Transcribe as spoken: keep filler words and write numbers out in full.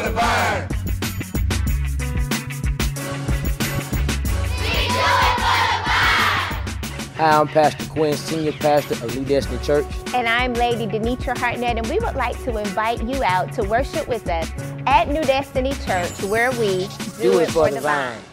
the vine. Hi, I'm Pastor Quinn, Senior Pastor of New Destiny Church. And I'm Lady Denitra Hartnett, and we would like to invite you out to worship with us at New Destiny Church, where we do, do it for, for the vine. vine.